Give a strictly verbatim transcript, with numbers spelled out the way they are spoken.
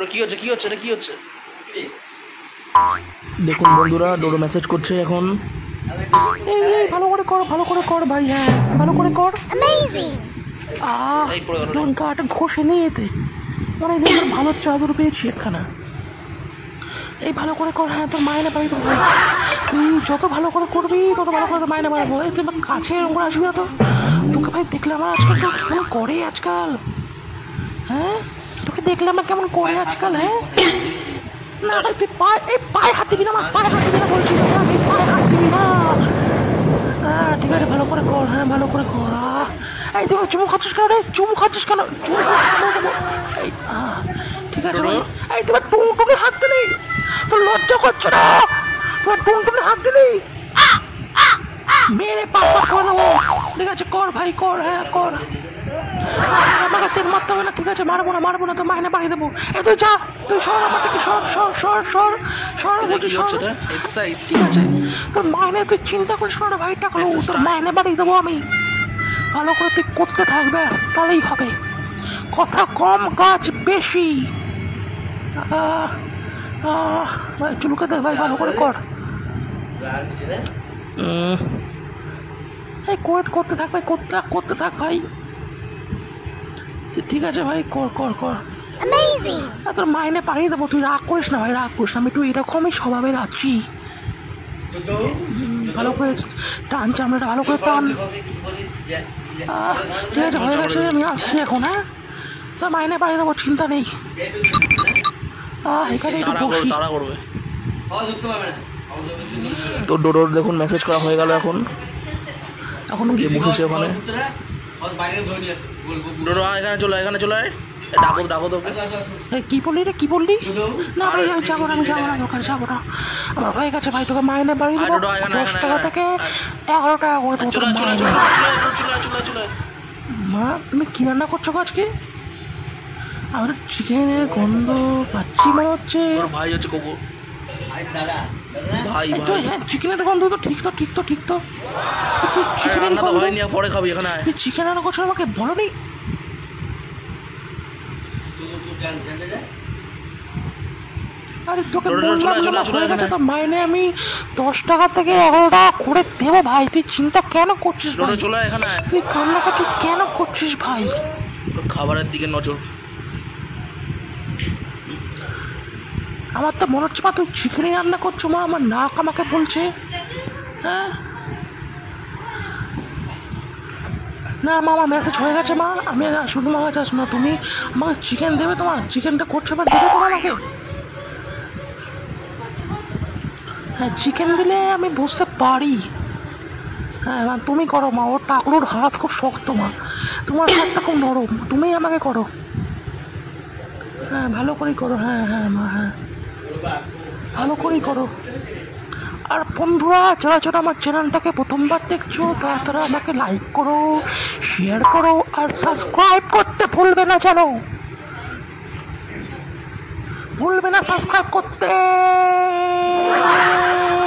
কি হচ্ছে কি হচ্ছে কি হচ্ছে? দেখুন বন্ধুরা, ডোডো মেসেজ করছে এখন। এই এই ভালো করে কর, ভালো করে কর ভাই, হ্যাঁ ভালো করে কর। আহ গাটা ঘষে নিয়ে এতে অনেকদিন ভালো চাদর পেয়েছি একখানা। এই ভালো করে কর, হ্যাঁ তোর মায়না পাই তো ভাই, তুই যত ভালো করে করবি তত ভালো করে তো মায়না বাড়াবো। এই তুই আমার কাছে এরকম করে আসবি না তো, তোকে ভাই দেখলে আমার আজকাল তো কেমন করে আজকাল, হ্যাঁ তোকে দেখলে আমার কেমন করে আজকাল। হ্যাঁ না ভাই তুই পায়ে এই পায়ে হাত দিবি না, আমার পায়ে হাত দিবি না বলছি, আমি পায়ে হাত দিবি না। হ্যাঁ ঠিক আছে ভালো করে কর, হ্যাঁ ভালো করে কর। এই তুই চুমু খাচ্ছিস কেন রে, চুমু খাচ্ছিস কেন, চুমু এই ঠিক আছে ভাই। এই তোমার টুনটুনে হাত দিলি, তোর লজ্জা করছে না, তোমার টুনটুনে হাত দিলি মেরে পাপা করে দেবো। ঠিক আছে কর ভাই কর, হ্যাঁ কর, আমাকে তেল মারতে হবে না, ঠিক আছে মারবো না মারবো না, তো মাইনে বাড়িয়ে দেবো। এই তুই যা, তুই সর আমার থেকে, সর সর সর সর সর বলছি সর। ঠিক আছে তোর মাইনে তুই চিন্তা করিস না ভাই, টাকা তোর মাইনে বাড়িয়ে দেবো আমি, ভালো করে তুই করতে থাক ব্যাস, তাহলেই হবে। কথা কম কাজ বেশি। ভাই চুলকে দেখ ভাই, ভালো করে কর। এই করতে থাক ভাই, করতে থাক করতে থাক ভাই, ঠিক আছে ভাই কর কর কর। তোর মাইনে পাঠিয়ে দেবো, তুই রাগ করিস না ভাই, রাগ করিস না, আমি একটু এরকমই স্বভাবের আছি। ভালো করে টান চামড়াটা ভালো করে টান। ঠিক আছে হয়ে গেছে, আমি আসছি এখন। হ্যাঁ তোর মাইনে পাঠিয়ে দেবো, চিন্তা নেই। এখানে তো ডোডোর দেখুন মেসেজ করা হয়ে গেল, এখন এখন গিয়ে বসেছে ওখানে। ডোডো এখানে চলে, এখানে চলে ডাকো ডাকো তোকে। কি বললি রে, কি বললি? না ভাই আমি যাবো না, আমি যাবো না, দোকানে যাবো না, আমার হয়ে গেছে ভাই, তোকে মাইনে বাড়ি দেবো দশ টাকা থেকে এগারো টাকা করে দেবো তোর মাইনে। মা তুমি কি রান্না করছো আজকে? আমার চিকেনের গন্ধ পাচ্ছি মনে হচ্ছে। ভাই হচ্ছে কবুর ভাই ভাই, চিকেনের গন্ধ তো ঠিক তো ঠিক তো ঠিক তো চিকেনের গন্ধ ভাই নিয়ে পরে খাবি, এখানে তুই চিকেন রান্না করছো আমাকে বলো নি। আরে তোকে হয়ে গেছে তো মাইনে আমি দশ টাকা থেকে এগারো টাকা করে দেবো ভাই, তুই চিন্তা কেন করছিস ভাই? চলে এখানে, তুই কান্নাকাটি কেন করছিস ভাই? খাবারের দিকে নজর। আমার তো মনে হচ্ছে মা তুই চিকেনই রান্না করছো, মা আমার নাক আমাকে বলছে। হ্যাঁ না মা আমার মেসেজ হয়ে গেছে মা, আমি শুধু মা চাস না, তুমি আমাকে চিকেন দেবে, তোমার চিকেনটা করছো বা দেবে তোমার আমাকে। হ্যাঁ চিকেন দিলে আমি বুঝতে পারি, হ্যাঁ মা তুমি করো মা, ওর টাকলুর হাত খুব শক্ত মা, তোমার হাতটা খুব নরম, তুমি আমাকে করো, হ্যাঁ ভালো করেই করো, হ্যাঁ হ্যাঁ মা হ্যাঁ ভালো করেই করো। আর বন্ধুরা যারা যারা আমার চ্যানেলটাকে প্রথমবার দেখছো তারা তারা আমাকে লাইক করো, শেয়ার করো আর সাবস্ক্রাইব করতে ভুলবে না, জানো ভুলবে না সাবস্ক্রাইব করতে।